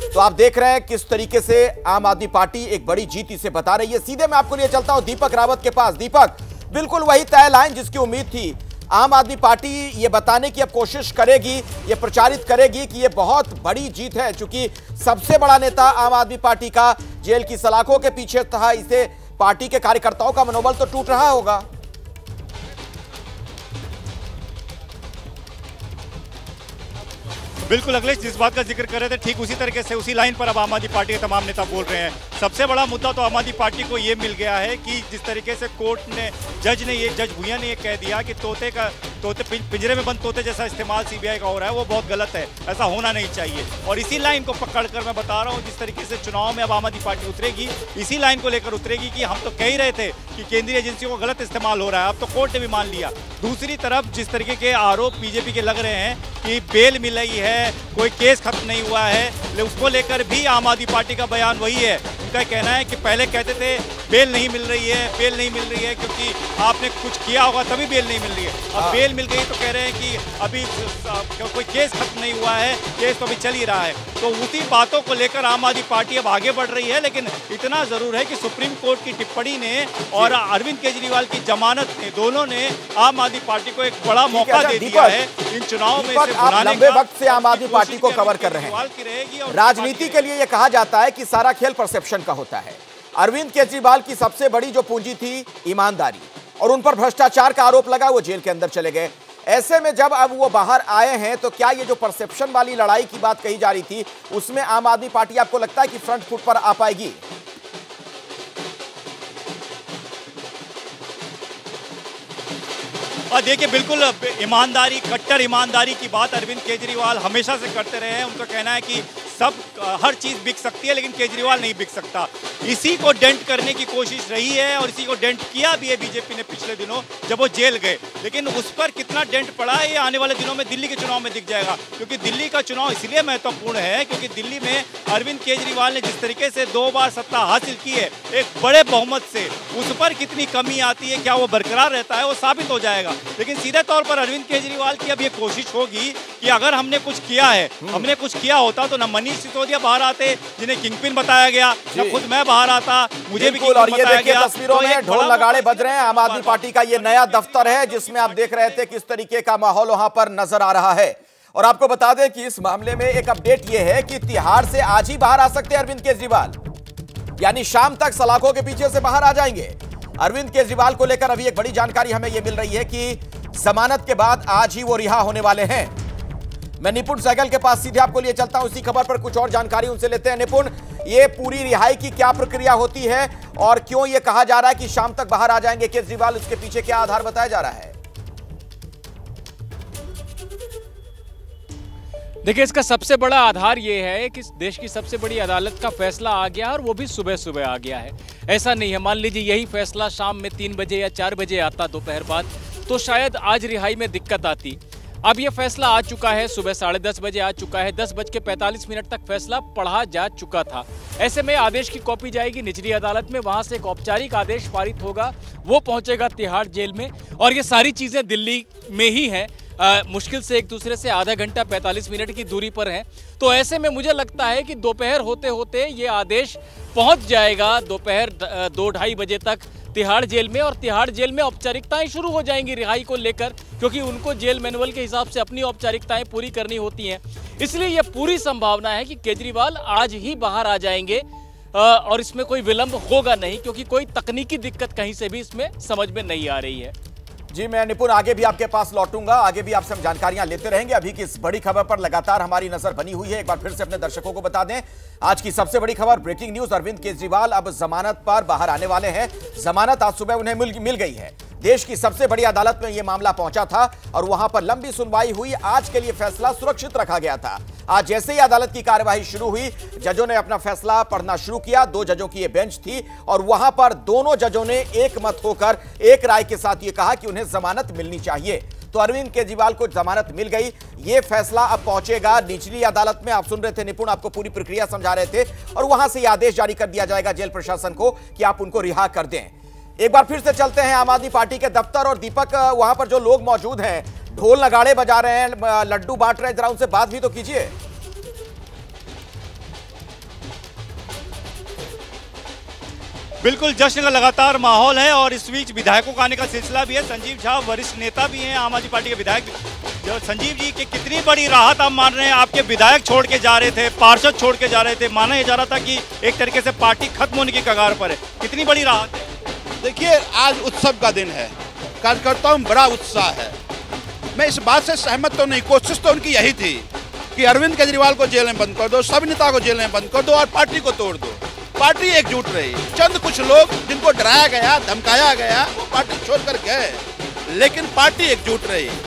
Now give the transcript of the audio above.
तो आप देख रहे हैं किस तरीके से आम आदमी पार्टी एक बड़ी जीत इसे बता रही है। सीधे मैं आपको लिए चलता हूं दीपक रावत के पास। दीपक, बिल्कुल वही तय लाइन जिसकी उम्मीद थी। आम आदमी पार्टी ये बताने की अब कोशिश करेगी, ये प्रचारित करेगी कि ये बहुत बड़ी जीत है, क्योंकि सबसे बड़ा नेता आम आदमी पार्टी का जेल की सलाखों के पीछे था। इसे पार्टी के कार्यकर्ताओं का मनोबल तो टूट रहा होगा। बिल्कुल अखिलेश, जिस बात का जिक्र कर रहे थे ठीक उसी तरीके से उसी लाइन पर अब आम आदमी पार्टी के तमाम नेता बोल रहे हैं। सबसे बड़ा मुद्दा तो आम आदमी पार्टी को ये मिल गया है कि जिस तरीके से कोर्ट ने जज भुइया ने ये कह दिया कि तोते पिंजरे में बंद तोते जैसा इस्तेमाल सीबीआई का हो रहा है, वो बहुत गलत है, ऐसा होना नहीं चाहिए। और इसी लाइन को पकड़कर मैं बता रहा हूँ, जिस तरीके से चुनाव में अब आम आदमी पार्टी उतरेगी, इसी लाइन को लेकर उतरेगी कि हम तो कह ही रहे थे कि केंद्रीय एजेंसियों का गलत इस्तेमाल हो रहा है, अब तो कोर्ट ने भी मान लिया। दूसरी तरफ जिस तरीके के आरोप बीजेपी के लग रहे हैं कि बेल मिल रही है, कोई केस खत्म नहीं हुआ है, उसको लेकर भी आम आदमी पार्टी का बयान वही है। उनका कहना है कि पहले कहते थे बेल नहीं मिल रही है क्योंकि आपने कुछ किया होगा तभी बेल नहीं मिल रही है। अब बेल मिल गई तो कह रहे हैं कि अभी कोई केस खत्म नहीं हुआ है, केस तो अभी चल ही रहा है। तो उसी बातों को लेकर आम आदमी पार्टी अब आगे बढ़ रही है। लेकिन इतना जरूर है कि सुप्रीम कोर्ट की टिप्पणी ने और अरविंद केजरीवाल की जमानत ने, दोनों ने आम आदमी पार्टी को एक बड़ा मौका दे दिया है इन चुनाव में। आप लंबे वक्त से आम आदमी पार्टी को कवर कर रहे हैं। राजनीति के लिए यह कहा जाता है कि सारा खेल परसेप्शन का होता है। अरविंद केजरीवाल की सबसे बड़ी जो पूंजी थी ईमानदारी, और उन पर भ्रष्टाचार का आरोप लगा, वो जेल के अंदर चले गए। ऐसे में जब अब वो बाहर आए हैं तो क्या ये जो परसेप्शन वाली लड़ाई की बात कही जा रही थी, उसमें आम आदमी पार्टी आपको लगता है कि फ्रंट फुट पर आ पाएगी? और देखिए, बिल्कुल ईमानदारी, कट्टर ईमानदारी की बात अरविंद केजरीवाल हमेशा से करते रहे हैं। उनका कहना है कि हर चीज बिक सकती है लेकिन केजरीवाल नहीं बिक सकता। इसी को डेंट करने की कोशिश रही है और इसी को डेंट किया भी है बीजेपी ने पिछले दिनों जब वो जेल गए। लेकिन उस पर कितना डेंट पड़ा है ये आने वाले दिनों में दिल्ली के चुनाव में दिख जाएगा, क्योंकि दिल्ली का चुनाव इसलिए महत्वपूर्ण है क्योंकि दिल्ली में अरविंद केजरीवाल ने जिस तरीके से 2 बार सत्ता हासिल की है एक बड़े बहुमत से, उस पर कितनी कमी आती है, क्या वो बरकरार रहता है, वो साबित हो जाएगा। लेकिन सीधे तौर पर अरविंद केजरीवाल की अब ये कोशिश होगी कि अगर हमने कुछ किया है, हमने कुछ किया होता तो न मनीष सिसोदिया बाहर आते जिन्हें किंगपिन बताया गया, न खुद मैं बाहर आता, मुझे भी किंगपिन बताया गया। तस्वीरों में ढोल नगाड़े बज रहे हैं। आम आदमी पार्टी का ये नया दफ्तर है जिसमें आप देख रहे थे किस तरीके का माहौल वहां पर नजर आ रहा है। और आपको बता दें कि इस मामले में एक अपडेट यह है कि तिहाड़ से आज ही बाहर आ सकते हैं अरविंद केजरीवाल, यानी शाम तक सलाखों के पीछे से बाहर आ जाएंगे। अरविंद केजरीवाल को लेकर अभी एक बड़ी जानकारी हमें यह मिल रही है कि जमानत के बाद आज ही वो रिहा होने वाले हैं। मैं निपुण सहगल के पास सीधे आपको लिए चलता हूं, इसी खबर पर कुछ और जानकारी उनसे लेते हैं। निपुण, ये पूरी रिहाई की क्या प्रक्रिया होती है और क्यों ये कहा जा रहा है कि शाम तक बाहर आ जाएंगे केजरीवाल, उसके पीछे क्या आधार बताया जा रहा है? देखिए, इसका सबसे बड़ा आधार यह है कि देश की सबसे बड़ी अदालत का फैसला आ गया और वो भी सुबह सुबह आ गया है। ऐसा नहीं है, मान लीजिए यही फैसला शाम में 3 बजे या 4 बजे आता दोपहर बाद, तो शायद आज रिहाई में दिक्कत आती। अब यह फैसला आ चुका है, सुबह 10:30 बजे आ चुका है, 10:45 तक फैसला पढ़ा जा चुका था। ऐसे में आदेश की कॉपी जाएगी निचली अदालत में, वहां से एक औपचारिक आदेश पारित होगा, वो पहुंचेगा तिहाड़ जेल में। और ये सारी चीजें दिल्ली में ही हैं, मुश्किल से एक दूसरे से आधा घंटा 45 मिनट की दूरी पर हैं। तो ऐसे में मुझे लगता है कि दोपहर होते होते ये आदेश पहुंच जाएगा दोपहर 2-2:30 बजे तक तिहाड़ जेल में, और तिहाड़ जेल में औपचारिकताएं शुरू हो जाएंगी रिहाई को लेकर, क्योंकि उनको जेल मैनुअल के हिसाब से अपनी औपचारिकताएं पूरी करनी होती हैं। इसलिए यह पूरी संभावना है कि केजरीवाल आज ही बाहर आ जाएंगे और इसमें कोई विलंब होगा नहीं, क्योंकि कोई तकनीकी दिक्कत कहीं से भी इसमें समझ में नहीं आ रही है। जी, मैं निपुण आगे भी आपके पास लौटूंगा, आगे भी आपसे हम जानकारियां लेते रहेंगे। अभी की इस बड़ी खबर पर लगातार हमारी नजर बनी हुई है। एक बार फिर से अपने दर्शकों को बता दें, आज की सबसे बड़ी खबर, ब्रेकिंग न्यूज, अरविंद केजरीवाल अब जमानत पर बाहर आने वाले हैं। जमानत आज सुबह उन्हें मिल गई है। देश की सबसे बड़ी अदालत में यह मामला पहुंचा था और वहां पर लंबी सुनवाई हुई। आज के लिए फैसला सुरक्षित रखा गया था। आज जैसे ही अदालत की कार्यवाही शुरू हुई, जजों ने अपना फैसला पढ़ना शुरू किया। 2 जजों की यह बेंच थी और वहां पर दोनों जजों ने एक मत होकर एक राय के साथ यह कहा कि उन्हें जमानत मिलनी चाहिए। तो अरविंद केजरीवाल को जमानत मिल गई। यह फैसला अब पहुंचेगा निचली अदालत में। आप सुन रहे थे, निपुण आपको पूरी प्रक्रिया समझा रहे थे, और वहां से यह आदेश जारी कर दिया जाएगा जेल प्रशासन को कि आप उनको रिहा कर दें। एक बार फिर से चलते हैं आम आदमी पार्टी के दफ्तर, और दीपक, वहां पर जो लोग मौजूद हैं, ढोल नगाड़े बजा रहे हैं, लड्डू बांट रहे हैं, जरा उनसे बात भी तो कीजिए। बिल्कुल जश्न का लगातार माहौल है और इस बीच विधायकों का आने का सिलसिला भी है। संजीव झा वरिष्ठ नेता भी हैं आम आदमी पार्टी के विधायक। जो संजीव जी की कितनी बड़ी राहत आप मान रहे हैं? आपके विधायक छोड़ के जा रहे थे, पार्षद छोड़ के जा रहे थे, माना यह जा रहा था कि एक तरीके से पार्टी खत्म होने की कगार पर है। कितनी बड़ी राहत है? देखिए, आज उत्सव का दिन है, कार्यकर्ताओं में बड़ा उत्साह है। मैं इस बात से सहमत तो नहीं, कोशिश तो उनकी यही थी कि अरविंद केजरीवाल को जेल में बंद कर दो, सब नेता को जेल में बंद कर दो और पार्टी को तोड़ दो। पार्टी एकजुट रही। चंद कुछ लोग जिनको डराया गया, धमकाया गया, वो पार्टी छोड़कर गए, लेकिन पार्टी एकजुट रही।